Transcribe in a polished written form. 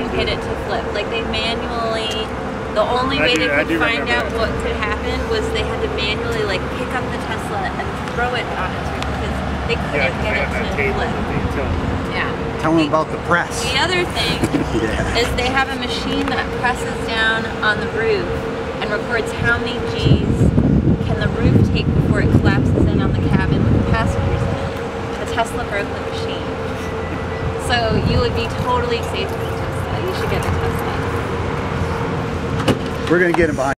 get it to flip. Like they manually, the only way they could find out what could happen was they had to manually like pick up the Tesla and throw it on its roof because they couldn't get it to flip. Yeah. Tell them about the press. The other thing is they have a machine that presses down on the roof and records how many G's can the roof take before it collapses in on the cabin with the passengers in it. The Tesla broke the machine. So you would be totally safe with a Tesla. You should get a Tesla. We're going to get him behind.